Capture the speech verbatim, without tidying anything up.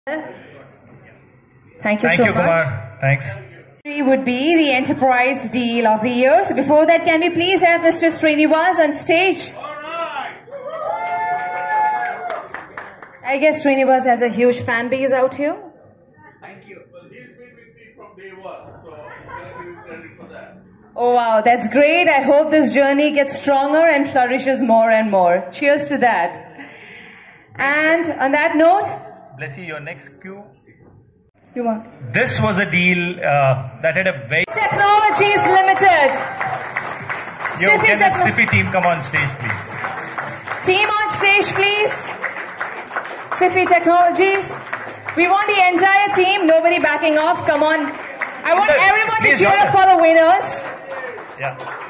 Thank you Thank so you, much. Kumar. Thanks. Would be the Enterprise Deal of the Year. So before that, can we please have Mister Srinivas on stage? All right. I guess Srinivas has a huge fan base out here. Thank you. Well, he's been with me from day one, so I'm going to give you credit for that. Oh wow, that's great. I hope this journey gets stronger and flourishes more and more. Cheers to that. And on that note, Bless you, your next cue. you want This was a deal uh, that had a very... Technologies Limited. Yo, Siffy can the Techno- Siffy team come on stage, please? Team on stage, please. Siffy Technologies. We want the entire team, nobody backing off. Come on. I want Sir, everyone to please cheer join up us. for the winners. Yeah.